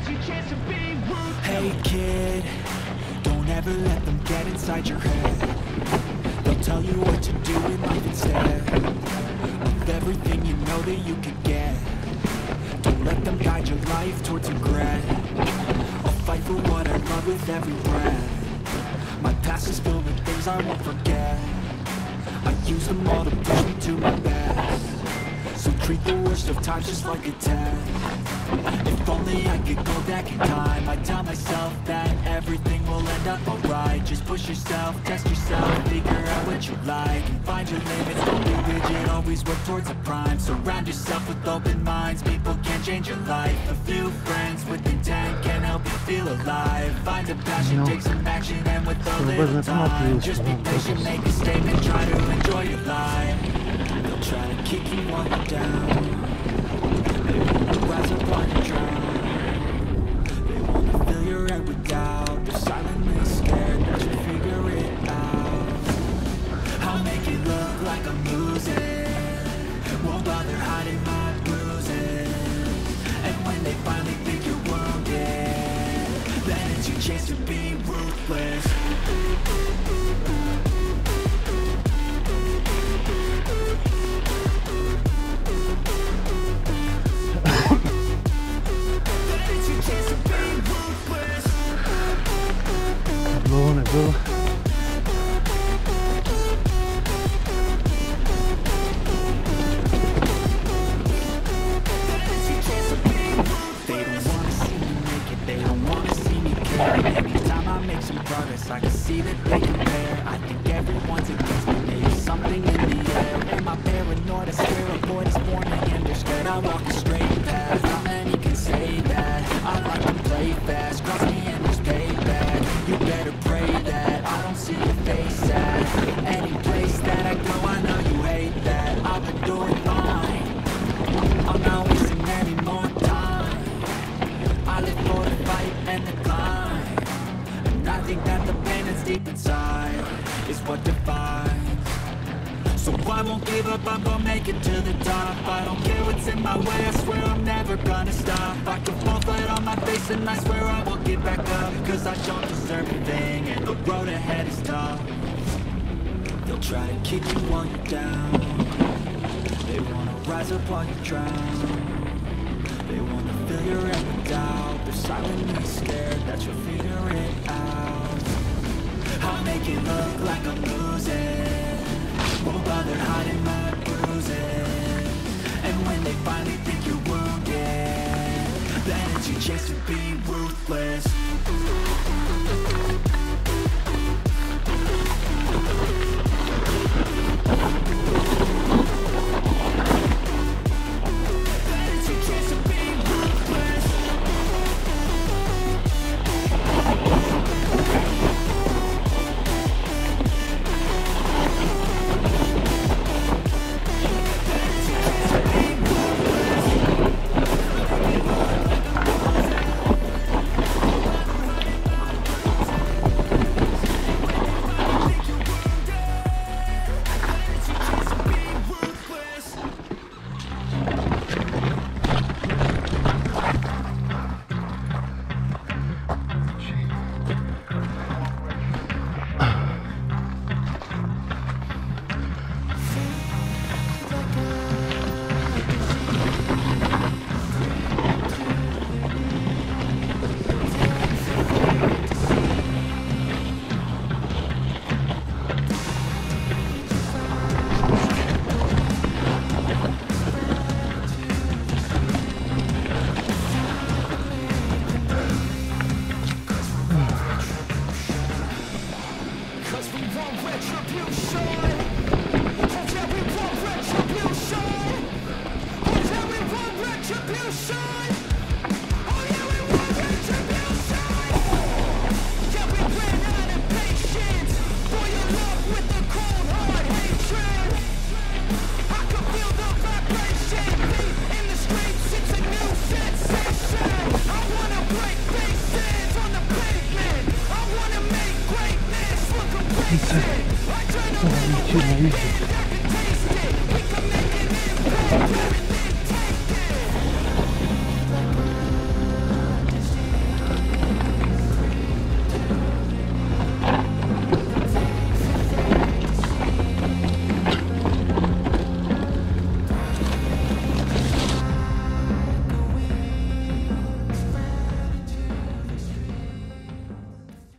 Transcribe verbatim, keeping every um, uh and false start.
Hey kid, don't ever let them get inside your head. They'll tell you what to do in life instead of everything you know that you could get. Don't let them guide your life towards regret. I'll fight for what I love with every breath. My past is filled with things I won't forget. I use them all to push me to my best. So treat the worst of times just like a test. If only I could go back in time, I'd tell myself that everything will end up alright. Just push yourself, test yourself, figure out what you like, and find your limits, don't be rigid, always work towards a prime. Surround yourself with open minds, people can change your life. A few friends with intent can help you feel alive. Find a passion, No. take some action, and with a little time, just be patient, make a statement, try to enjoy your life. They'll try to kick you while you're down. They wanna rise up while you drown. They wanna fill your head with doubt. They're silently scared that you figure it out. I'll make it look like I'm losing, won't bother hiding my bruises. And when they finally think you're wounded, then it's your chance to be ruthless. Dlouho nebyl. I can see that they compare. I think everyone's against me. There's something in the air. Am I paranoid? I swear a boy is born and they're scared. I walk a straight path. Not many can say that. I like to play fast. Cross me and there's payback. You better pray that I don't see your face at any place that I go. I know you hate that. I've been doing fine. I'm not wasting any more time. I live for the fight and the climb. I think that the pain that's deep inside is what defines. So I won't give up, I'm gonna make it to the top. I don't care what's in my way, I swear I'm never gonna stop. I can fall flat on my face and I swear I won't get back up. Cause I don't deserve a thing and the road ahead is tough. They'll try to kick you while you're down. They wanna rise up while you drown. They wanna fill your head with doubt. They're silently scared that you'll figure it out. I'll make it look like I'm losing, won't bother hiding my bruises. And when they finally think you're wounded, then it's your chance to be ruthless. Retribution!